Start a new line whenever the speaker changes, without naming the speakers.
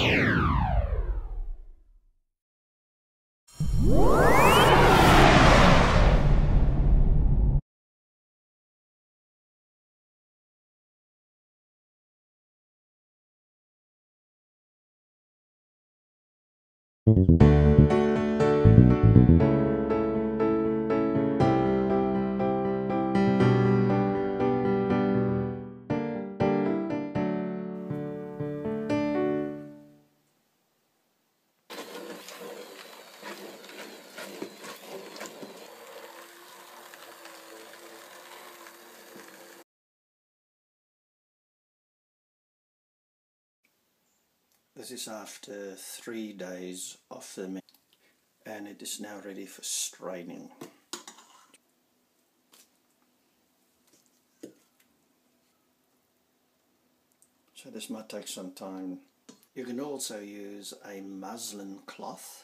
This is after 3 days of fermenting, and it is now ready for straining. So this might take some time. You can also use a muslin cloth.